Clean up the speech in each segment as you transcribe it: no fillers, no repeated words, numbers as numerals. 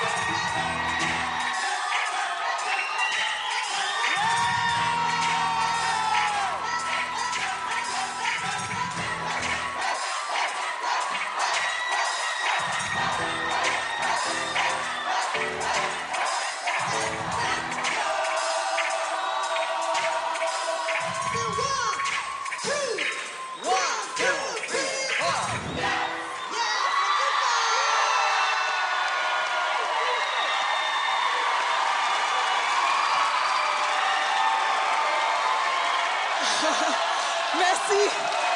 Merci.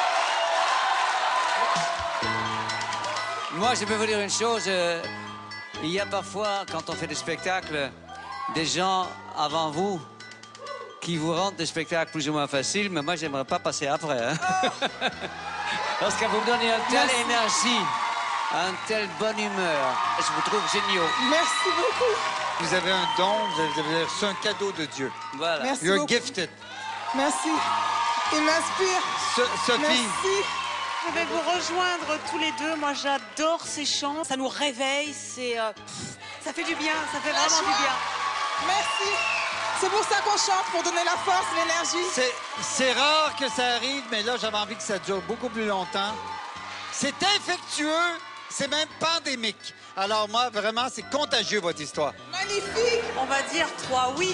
Moi, je peux vous dire une chose. Il y a parfois, quand on fait des spectacles, des gens avant vous qui vous rendent des spectacles plus ou moins faciles, mais moi, j'aimerais pas passer après. Hein? Parce que vous me donnez une telle énergie, une telle bonne humeur. Je vous trouve géniaux. Merci beaucoup. Vous avez un don, vous avez reçu un cadeau de Dieu. Voilà. Merci You're beaucoup. gifted. Merci. Il m'inspire. Sophie. Merci. Je vais vous rejoindre tous les deux. Moi, j'adore ces chants. Ça nous réveille. Ça fait du bien. Ça fait vraiment du bien. Merci. C'est pour ça qu'on chante, pour donner la force, l'énergie. C'est rare que ça arrive, mais là, j'avais envie que ça dure beaucoup plus longtemps. C'est infectieux, c'est même pandémique. Alors moi, vraiment, c'est contagieux, votre histoire. Magnifique. On va dire 3 oui.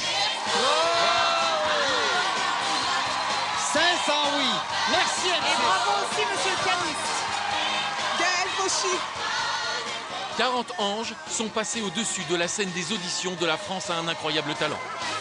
500 oui. Merci, Et Alexis. bravo aussi, monsieur le pianiste. Gaël Fauchy. 40 anges sont passés au-dessus de la scène des auditions de La France a un incroyable talent.